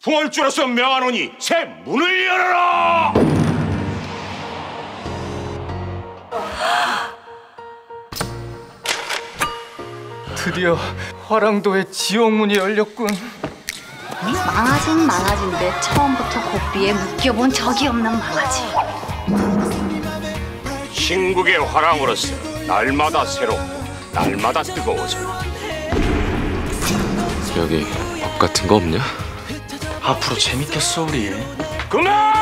부활주로서 명하노니 새 문을 열어라! 드디어 화랑도의 지옥문이 열렸군. 망아진 망아진데 처음부터 고삐에 묶여본 적이 없는 망아지. 신국의 화랑으로서 날마다 새롭고 날마다 뜨거워져. 여기 법 같은 거 없냐? 앞으로 재밌겠어 우리. 그만!